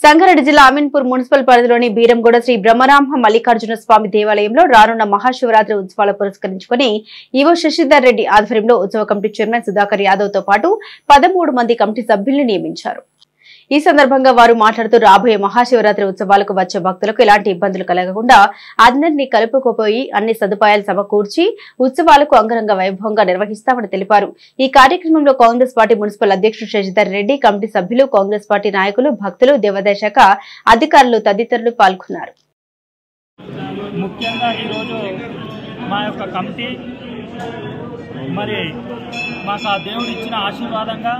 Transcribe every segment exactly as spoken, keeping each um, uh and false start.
సంగారెడ్డి జిల్లా అమీన్పూర్ మున్సిపల్ పరిధిలోని బీరంగూడ శ్రీ బ్రహ్మరాంహ మల్లికార్జున స్వామి దేవాలయంలో రానున్న మహాశివరాత్రి ఉత్సవాలు పురస్కరించుకుని ఈవో శశిధర్ రెడ్డి ఆధ్వర్యంలో ఉత్సవ కమిటీ చైర్మన్ సుధాకర్ యాదవ్ తో పాటు పదమూడు మంది కమిటీ సభ్యులను నియమించారు। ఈ సందర్భంగా వారు మాట్లాడుతూ రాబోయే మహాశివరాత్రి ఉత్సవాలకు వచ్చే భక్తులకు ఎలాంటి ఇబ్బందులు కలగకుండా అందరినీ కలుపుకుపోయి అన్ని సదుపాయాలు సమకూర్చి ఉత్సవాలకు అంగరంగ వైభవంగా నిర్వహిస్తామని తెలిపారు। ఈ కార్యక్రమంలో కాంగ్రెస్ పార్టీ మున్సిపల్ అధ్యక్షుడు శశిధర్ రెడ్డి, కమిటీ సభ్యులు, కాంగ్రెస్ పార్టీ నాయకులు, భక్తులు, దేవాదాయ శాఖ అధికారులు తదితరులు పాల్గొన్నారు। ముఖ్యంగా ఈ రోజు మా యొక్క కమిటీ మరి మాకు ఆ దేవుడు ఇచ్చిన ఆశీర్వాదంగా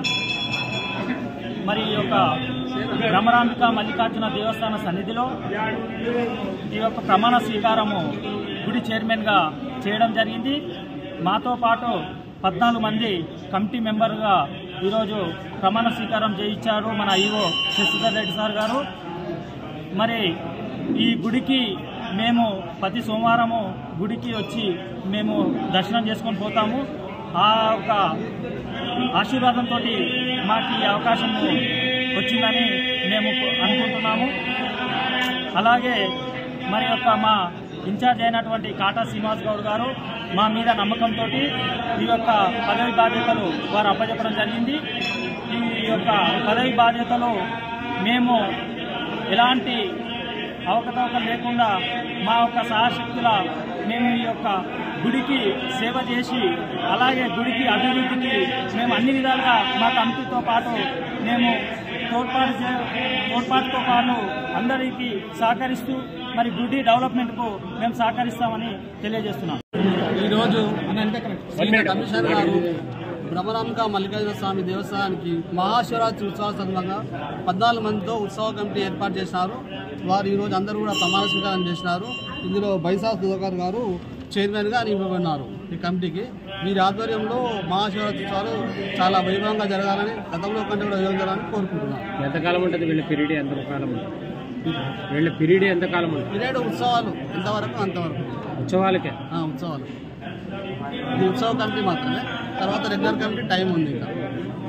మరి ఈ యొక్క బ్రహ్మరాంబిక మల్లికార్జున దేవస్థాన సన్నిధిలో ఈ యొక్క ప్రమాణ స్వీకారము గుడి చైర్మన్గా చేయడం జరిగింది। మాతో పాటు పద్నాలుగు మంది కమిటీ మెంబర్గా ఈరోజు ప్రమాణ స్వీకారం చేయించారు మన ఈవో శశిధర్ రెడ్డి సార్ గారు। మరి ఈ గుడికి మేము ప్రతి సోమవారము గుడికి వచ్చి మేము దర్శనం చేసుకొని పోతాము। ఆ ఒక ఆశీర్వాదంతో మాకు ఈ అవకాశం వచ్చిందని మేము అనుకుంటున్నాము। అలాగే మరి యొక్క మా ఇన్ఛార్జ్ అయినటువంటి కాటా శ్రీనివాస్ గౌడ్ గారు మా మీద నమ్మకంతో ఈ యొక్క పదవి బాధ్యతలు వారు అప్పచెప్పడం జరిగింది। ఈ యొక్క పదవి బాధ్యతలు మేము ఎలాంటి అవకతవకలు లేకుండా మా యొక్క సహాశక్తుల మేము ఈ యొక్క గుడికి సేవ చేసి అలాగే గుడికి అభివృద్ధికి మేము అన్ని విధాలుగా మా కమిటీతో పాటు మేము తోడ్పాటు తోడ్పాటుతో పాటు అందరికీ సహకరిస్తూ మరి గుడి డెవలప్మెంట్కు మేము సహకరిస్తామని తెలియజేస్తున్నాం। ఈరోజు కమిషనర్ గారు బ్రహ్మరాంబిక మల్లికార్జున స్వామి దేవస్థానానికి మహాశివరాత్రి ఉత్సవాల సందర్భంగా పద్నాలుగు మందితో ఉత్సవ కమిటీ ఏర్పాటు చేసినారు। వారు ఈరోజు అందరూ కూడా ప్రమాణ స్వీకారం చేసినారు। ఇందులో బైసా సుధాకర్ గారు చైర్మన్గా నియమించబడినారు ఈ కమిటీకి। వీరి ఆధ్వర్యంలో మహాశివరాత్రి ఉత్సవాలు చాలా వైభవంగా జరగాలని గతంలో కంటే కూడా వైభవం జరగాలని కోరుకుంటున్నాను। ఎంతకాలం ఉంటుంది వీళ్ళ పీరియడ్? ఎంతకాలం ఉంటుంది వీళ్ళ పీరియడ్? ఎంతకాలం ఉంటుంది పీరియడ్? ఉత్సవాలు ఎంతవరకు అంతవరకు ఉత్సవాలకే ఉత్సవాలు ఇది ఉత్సవ కమిటీ మాత్రమే, తర్వాత రెగ్యులర్ కమిటీ టైం ఉంది ఇంకా।